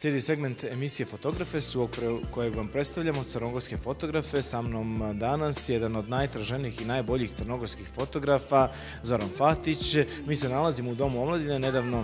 Slijedi segment emisije Fotografe u okviru kojeg vam predstavljamo crnogorske fotografe. Sa mnom danas jedan od najtraženijih i najboljih crnogorskih fotografa, Zoran Fatić. Mi se nalazimo u Domu omladine.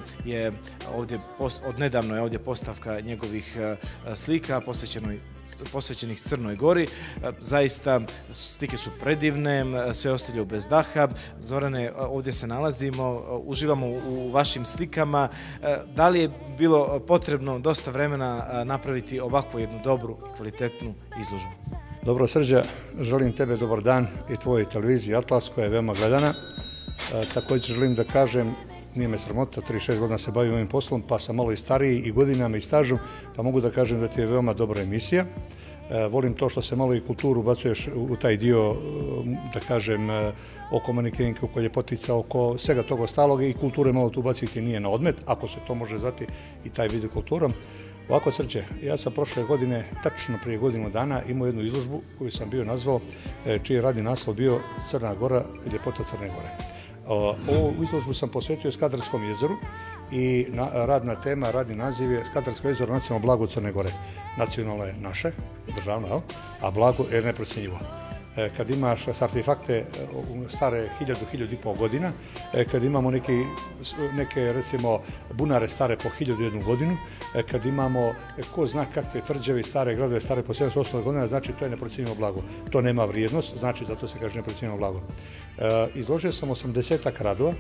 Odnedavno je ovdje postavka njegovih slika posvećenih Crnoj Gori. Zaista slike su predivne, sve ostavljaju bez daha. Zorane, ovdje se nalazimo, uživamo u vašim slikama. Da li je bilo potrebno dosta vremena napraviti ovakvu jednu dobru i kvalitetnu izložbu? Dobro, Srđa, želim tebe dobar dan i tvojoj televiziji Atlas koja je veoma gledana. Također želim da kažem, nije me sramota, 36 godina se bavim ovim poslom, pa sam malo i stariji i godinama i stažom, pa mogu da kažem da ti je veoma dobra emisija. Volim to što se malo i kulturu ubacuješ u taj dio, da kažem, oko manikenke, oko ljepotica, oko svega toga ostalog i kulture malo tu ubaciti nije na odmet, ako se to može zvati i taj vid kulturom. Ovako, Srđe, ja sam prošle godine, tačno prije godinu dana, imao jednu izložbu koju sam bio nazvao, čiji je radni naslov bio Crna Gora i ljepota Crne Gore. Ovu izložbu sam posvetio Skadarskom jezeru i radna tema, radni naziv je Skadarsko jezero nacionalno blago Crne Gore. Nacionalno je naše, državno, a blago je neprocjenjivo. Kad imaš artefakte stare 1000-1500 godina, kad imamo neke, recimo, bunare stare po 1001 godinu, kad imamo ko zna kakve tvrđave, stare gradove, stare po 700 godina, znači to je neprocjenjivo blago. To nema vrijednost, znači zato se kaže neprocjenjivo blago. Izložio sam 80-ak radova,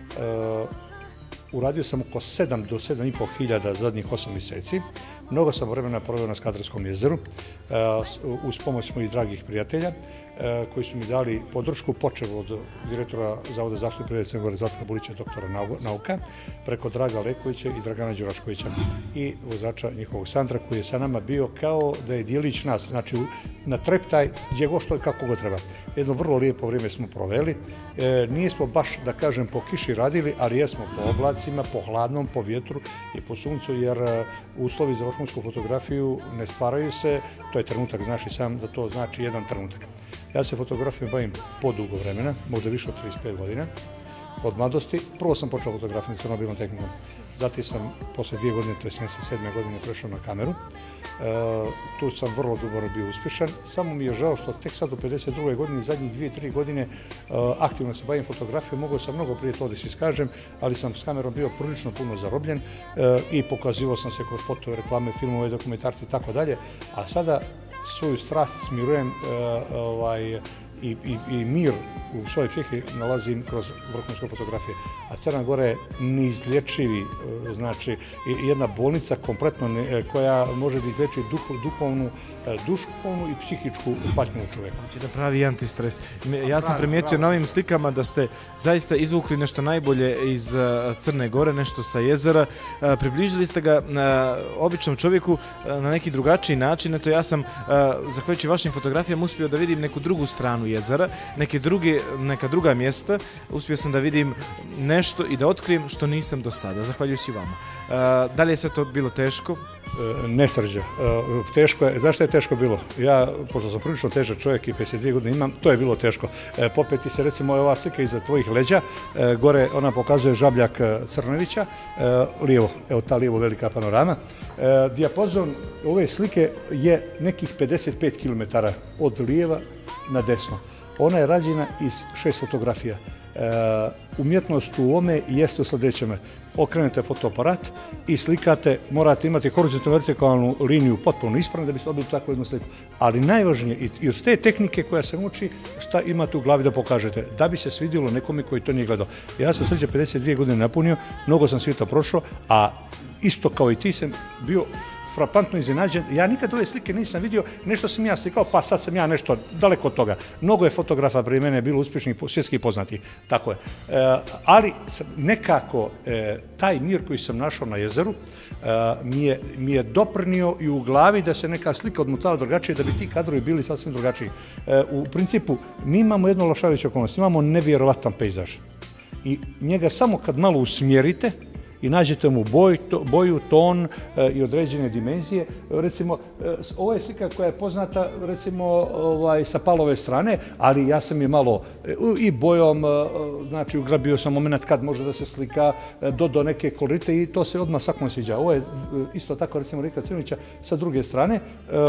uradio sam oko 7 do 7,5 hiljada zadnjih 8 mjeseci. Mnogo sam vremena proveo na Skadarskom jezeru uz pomoć mojih dragih prijatelja koji su mi dali podršku, počev od direktora Zavoda za zaštitu prirode Crne Gore Zlatka Bulića, doktora nauka, preko Draga Lekovića i Dragana Đuraškovića i vozača njihovog Sandra koji je sa nama bio kao da je dijelić nas, znači na treptaj gdje go što i kako go treba. Jedno vrlo lijepo vrijeme smo proveli. Nismo baš, da kažem, po kiši radili, ali jesmo po oblacima, po hladnom, po vjetru i po suncu, jer uslovi za vrhunsku fotografiju ne stvaraju se, to je trenutak, znaš i sam da to znači jedan trenutak. Ja se fotografijom bavim podugo vremena, možda više od 35 godina, od mladosti. Prvo sam počeo fotografijom crno-bijelom tehnikom, zatim sam posle 2 godine, to je 77. godine, prešao na kameru. Tu sam vrlo dugo bio uspješan, samo mi je žao što tek sad u 52. godini, zadnjih 2-3 godine aktivno se bavim fotografijom, mogao sam mnogo prije to da se iskažem, ali sam s kamerom bio prilično puno zarobljen i pokazivao sam se kroz spotove, reklame, filmove, dokumentarce i tako dalje, a sada svoju strast smirujem i mir u svojoj psihi nalazim kroz vrhunske fotografije. A Crna Gora je neizlječivi, znači jedna bolnica kompletno koja može da izlječi duševnu i psihičku patnju u čovjeku. Znači da pravi antistres. Ja sam primijetio na ovim slikama da ste zaista izvukli nešto najbolje iz Crne Gore, nešto sa jezera. Približili ste ga običnom čovjeku na neki drugačiji način. Eto, ja sam, zahvaljujući vašim fotografijama, uspio da vidim neku drugu stranu jezera, neka druga mjesta. Uspio sam da vidim nešto i da otkrijem što nisam do sada, zahvaljujući vama. Da li je sve to bilo teško? Ne, Srđa. Teško je. Zašto je teško bilo? Ja, pošto sam prilično težak čovjek i 52 godine imam, to je bilo teško. Popeti se, recimo, ova slika iza tvojih leđa, gore ona pokazuje Žabljak Crnovića, lijevo, evo ta lijevo velika panorama. Dijapazon ove slike je nekih 55 km od lijeva na desno. Ona je rađena iz 6 fotografija. Umjetnost u ome jeste u sljedećem. Okrenete fotoaparat i slikate, morate imati horizontalnu vertikalnu liniju potpuno ispravnu da biste dobili takvu jednu sliku. Ali najvažnije i od te tehnike koja se uči, šta imate u glavi da pokažete, da bi se svidjelo nekome koji to nije gledao. Ja sam Srđa 52 godine napunio, mnogo sam svijeta prošao, a isto kao i ti sam bio frapantno iznenađen. Ja nikad ove slike nisam vidio, nešto sam ja slikao, pa sad sam ja nešto daleko od toga. Mnogo je fotografa prije mene bilo uspješnih, svjetski poznati, tako je. Ali nekako taj mir koji sam našao na jezeru mi je doprinio i u glavi da se neka slika odmotala drugačije, da bi ti kadrovi bili sasvim drugačiji. U principu, mi imamo jednu olakšavajuću okolnost, imamo nevjerovatan pejzaž. I njega samo kad malo usmjerite i nađete mu boju, ton i određene dimenzije. Recimo, ovo je slika koja je poznata recimo sa Palove strane, ali ja sam je malo i bojom, znači ugrabio sam moment kad može da se slika, do neke kolorite i to se odmah svakom sviđa. Ovo je isto tako recimo Rika Crnića sa druge strane,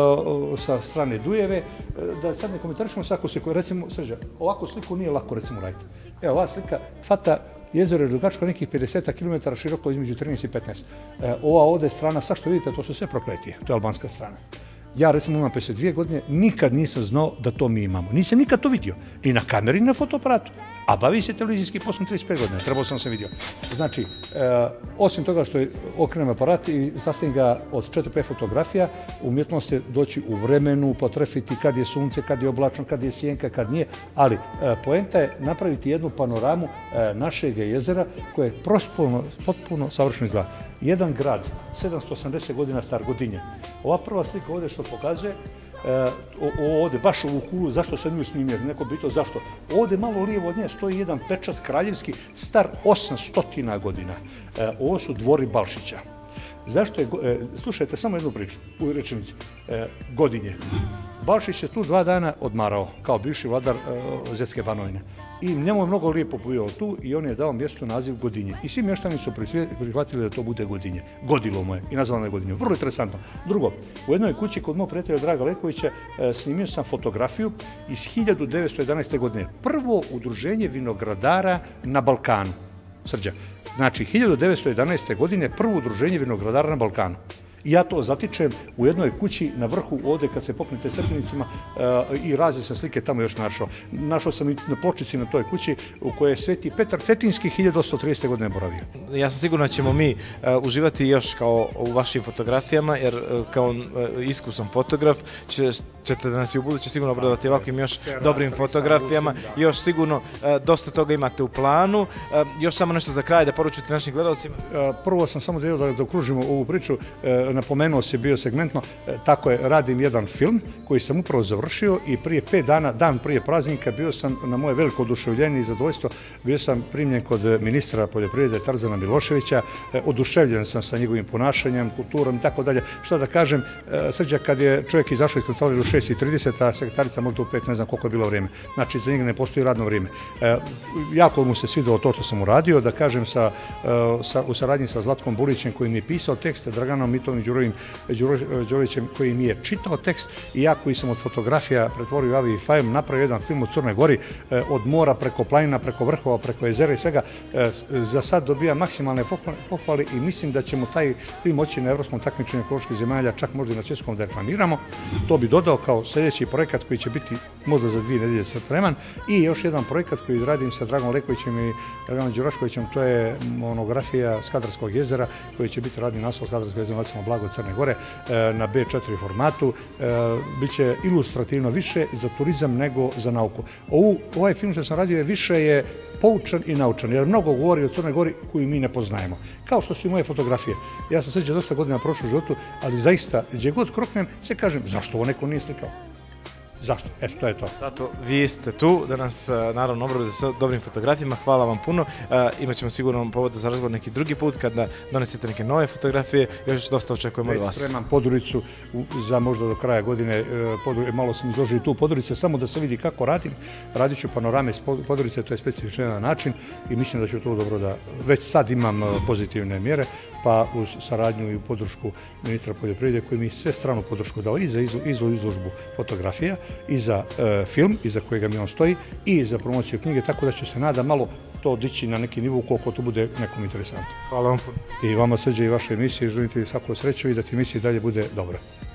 sa strane Dujeve, da sad ne komentarišemo svaku sliku, recimo Srđa, ovakvu sliku nije lako recimo raditi. Evo, ova slika fata jezero je dugačko nekih 50 km, široko između 13 i 15. Ova ovde strana, sad što vidite, to su sve prokletije, to je albanska strana. Ja recimo imam 52 godine, nikad nisam znao da to mi imamo. Nisam nikad to vidio, ni na kameri, ni na fotoaparatu. A bavi se televizijski poslom 35 godina, trebao sam se vidio. Znači, osim toga što je okrenem aparat i sastavim ga od 4-5 fotografija, umjetnost je doći u vremenu, potrefiti kad je sunce, kad je oblačno, kad je sjenka, kad nije, ali poenta je napraviti jednu panoramu našeg jezera koje je potpuno savršeno izgleda. Jedan grad, 780 godina star, Godinje. Ova prva slika ovdje što pokazuje, ovdje, baš ovu kulu, zašto sam nju snimio, neko bi to zašto. Ovdje malo lijevo od nje stoji jedan pečat kraljevski, star 800 godina. Ovo su dvori Balšića. Zašto je, slušajte samo jednu priču u rečenici, Godinje. Balšić je tu 2 dana odmarao kao bivši vladar Zetske Banovine. I njemu je mnogo lijepo bio tu i on je dao mjestu naziv Godinje. I svi mještani su prihvatili da to bude Godinje. Godilo mu je i nazvano je Godinje. Vrlo interesantno. Drugo, u jednoj kući kod mog prijatelja Draga Lekovića snimio sam fotografiju iz 1911. godine. Prvo udruženje vinogradara na Balkanu. Srđa. Znači, 1911. godine prvo udruženje vinogradara na Balkanu. I ja to zatičem u jednoj kući na vrhu ovdje kad se popnete stepenicima i razne sam slike tamo još našao. Našao sam i na pločici na toj kući u kojoj je Sveti Petar Cetinski 1830. godine boravio. Ja sam siguran da ćemo mi uživati još kao u vašim fotografijama, jer kao iskusan fotograf ćete nas i u buduće sigurno obradovati ovakvim još dobrim fotografijama. Još sigurno dosta toga imate u planu. Još samo nešto za kraj da poručite našim gledalcima. Prvo sam samo htio da okružimo ovu priču. Napomenuo se bio segmentno, tako je, radim jedan film koji sam upravo završio i prije 5 dana, dan prije praznika, bio sam na moje veliko oduševljenje i zadovoljstvo, bio sam primljen kod ministra poljoprivrede Tarzana Miloševića, oduševljen sam sa njegovim ponašanjem, kulturom i tako dalje. Što da kažem, Srđa, kad je čovjek izašao iz kancelarije u 6:30, a sekretarica možda u 5, ne znam koliko je bilo vrijeme. Znači, za njega ne postoji radno vrijeme. Jako mu se svidjelo to što sam uradio, da kažem, u saradnji sa Zlatkom Bulićem koji mi je pisao tekst, Draganom Mitovim Đurićem koji mi je čitao tekst i ja koji sam od fotografija pretvorio Avi i Fajom, napravio jedan film u Crnoj Gori, od mora preko planina, preko vrhova, preko jezera i svega. Za sad dobija maksimalne pohvale i mislim da ćemo taj film moći na evropskom takmičenju ekoloških zemalja, čak možda i na svjetskom, da reklamiramo. To bi dodao kao sljedeći projekat koji će biti možda za 2 nedjelje spreman i još jedan projekat koji radim sa Dragom Lekovićem i Draganom Đuraškovićem, to je monografija Skadarskog jezera koji će biti radni naslov Skadarskog jezera nacionalno blago Crne Gore na B4 formatu. Biće ilustrativno više za turizam nego za nauku. Ovaj film što sam radio je više poučan i naučan, jer mnogo govori o Crnoj Gori koju mi ne poznajemo. Kao što su i moje fotografije. Ja sam Srđa dosta godina prošao u životu, ali zaista, gdje god kroknem, se kažem, zašto ovo neko nije slikao? Zašto? Eto, to je to. Zato vi ste tu da nas naravno obradujete sa dobrim fotografijama. Hvala vam puno. Imaćemo sigurno povod za razgovor neki drugi put kada donesete neke nove fotografije. Još dosta očekujemo od vas. Spremam Poduricu za možda do kraja godine. Malo sam izložio i tu Podurice, samo da se vidi kako radim. Radit ću panorame iz Podurice, to je specifičan jedan način i mislim da ću to dobro da... Već sad imam pozitivne mjere, pa uz saradnju i u podršku ministra poljoprivrede koji mi sve stranu podršku dao i za izložbu fotografija, i za film, iza kojega mi on stoji, i za promociju knjige, tako da će se nada malo to dići na neki nivo koliko to bude nekom interesantno. Hvala vam. I vama, Srđe, i vašoj emisiji želim ti svaku sreću i da ti emisija dalje bude dobra.